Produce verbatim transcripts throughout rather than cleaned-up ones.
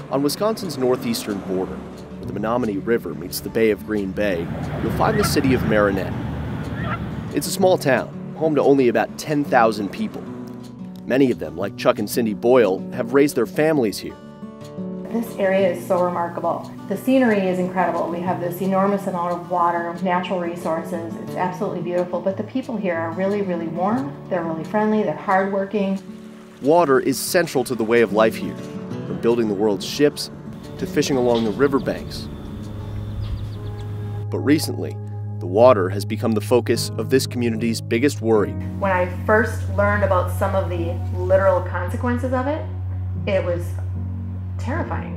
On Wisconsin's northeastern border, where the Menominee River meets the Bay of Green Bay, you'll find the city of Marinette. It's a small town, home to only about ten thousand people. Many of them, like Chuck and Cindy Boyle, have raised their families here. This area is so remarkable. The scenery is incredible. We have this enormous amount of water, natural resources. It's absolutely beautiful, but the people here are really, really warm. They're really friendly, they're hardworking. Water is central to the way of life here, from building the world's ships to fishing along the riverbanks. But recently, the water has become the focus of this community's biggest worry. When I first learned about some of the literal consequences of it, it was terrifying.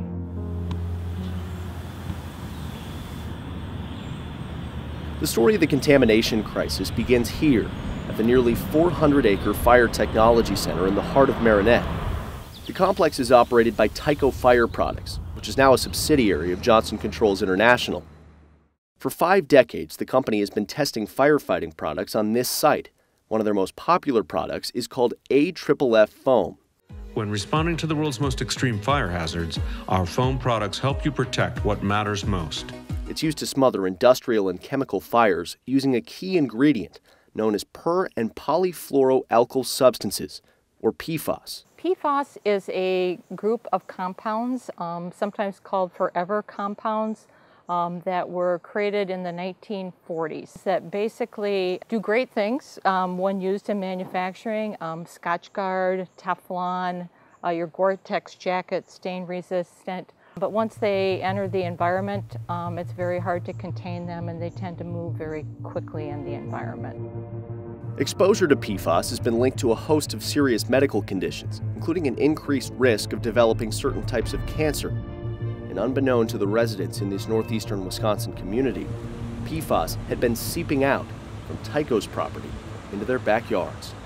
The story of the contamination crisis begins here at the nearly four hundred acre Fire Technology Center in the heart of Marinette. The complex is operated by Tyco Fire Products, which is now a subsidiary of Johnson Controls International. For five decades, the company has been testing firefighting products on this site. One of their most popular products is called A F F foam. When responding to the world's most extreme fire hazards, our foam products help you protect what matters most. It's used to smother industrial and chemical fires using a key ingredient known as per- and polyfluoroalkyl substances, or P FAS. P FAS is a group of compounds, um, sometimes called forever compounds, um, that were created in the nineteen forties that basically do great things um, when used in manufacturing. Um, Scotchgard, Teflon, uh, your Gore-Tex jacket, stain resistant. But once they enter the environment, um, it's very hard to contain them, and they tend to move very quickly in the environment. Exposure to P FAS has been linked to a host of serious medical conditions, including an increased risk of developing certain types of cancer. And unbeknown to the residents in this northeastern Wisconsin community, P FAS had been seeping out from Tyco's property into their backyards.